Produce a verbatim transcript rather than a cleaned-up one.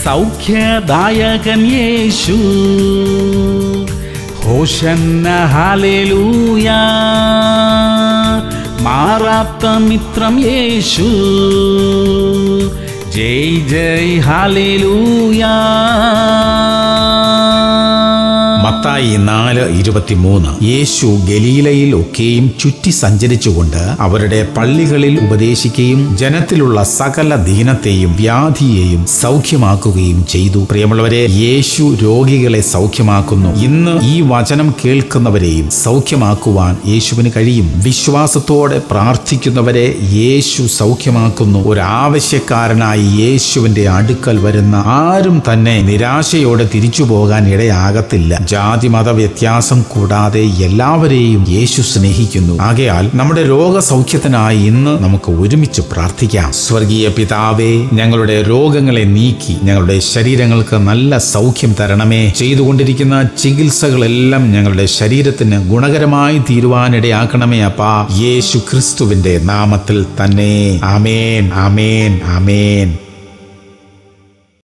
സൗഖ്യദായകൻ യേശു, ഹോശന്ന hallelujah. മാറാത്ത മിത്രം യേശു, ജയ് ജയ് hallelujah. Mathai നാല് ഇരുപത്തിമൂന്ന്. യേശു ഗലീലയിൽ ഒക്കെയും ചുറ്റി സഞ്ചരിച്ചുകൊണ്ട് അവരുടെ പള്ളികളിൽ ഉപദേശിക്കുകയും ജനത്തിലുള്ള സകല ദീനത്തെയും വ്യാധിയെയും സൗഖ്യമാക്കുകയും ചെയ്തു. പ്രിയമുള്ളവരെ, യേശു രോഗികളെ സൗഖ്യമാക്കുന്നു. ഇന്ന് ഈ വചനം കേൾക്കുന്നവരെയും സൗഖ്യമാക്കുവാൻ യേശുവിന് കഴിയും. വിശ്വാസത്തോടെ പ്രാർത്ഥിക്കുന്നവരെ യേശു സൗഖ്യമാക്കുന്നു. ഒരാവശ്യക്കാരനായി യേശുവിന്റെ അടുക്കൽ വരുന്ന ആരും തന്നെ നിരാശയോടെ തിരിച്ചു പോകാൻ ഇടയാകത്തില്ല. ജാതി മത വ്യത്യാസം കൂടാതെ എല്ലാവരെയും യേശു സ്നേഹിക്കുന്നു. ആകയാൽ നമ്മുടെ രോഗസൗഖ്യത്തിനായി ഇന്ന് നമുക്ക് ഒരുമിച്ച് പ്രാർത്ഥിക്കാം. സ്വർഗീയ പിതാവേ, ഞങ്ങളുടെ രോഗങ്ങളെ നീക്കി ഞങ്ങളുടെ ശരീരങ്ങൾക്ക് നല്ല സൗഖ്യം തരണമേ. ചെയ്തുകൊണ്ടിരിക്കുന്ന ചികിത്സകളെല്ലാം ഞങ്ങളുടെ ശരീരത്തിന് ഗുണകരമായി തീരുവാനിടയാക്കണമേ അപ്പാ, യേശു ക്രിസ്തുവിന്റെ നാമത്തിൽ തന്നെ. ആമേൻ, ആമേൻ, ആമേൻ.